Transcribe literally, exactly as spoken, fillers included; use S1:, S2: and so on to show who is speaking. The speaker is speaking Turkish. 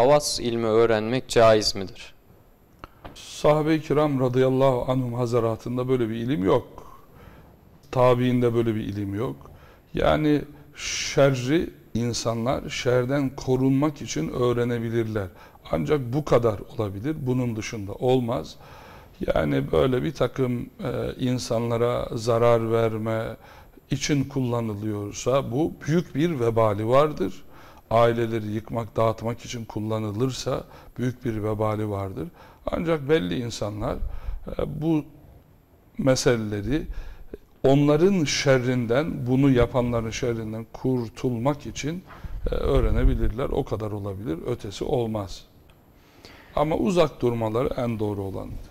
S1: havas ilmi öğrenmek caiz midir?
S2: Sahabe-i kiram radıyallahu anhum hazaratında böyle bir ilim yok. Tabiinde böyle bir ilim yok. Yani şerri insanlar şerden korunmak için öğrenebilirler. Ancak bu kadar olabilir. Bunun dışında olmaz. Yani böyle bir takım e, insanlara zarar verme için kullanılıyorsa bu büyük bir vebali vardır. Aileleri yıkmak, dağıtmak için kullanılırsa büyük bir vebali vardır. Ancak belli insanlar e, bu meseleleri onların şerrinden, bunu yapanların şerrinden kurtulmak için e, öğrenebilirler. O kadar olabilir. Ötesi olmaz. Ama uzak durmaları en doğru olanıdır.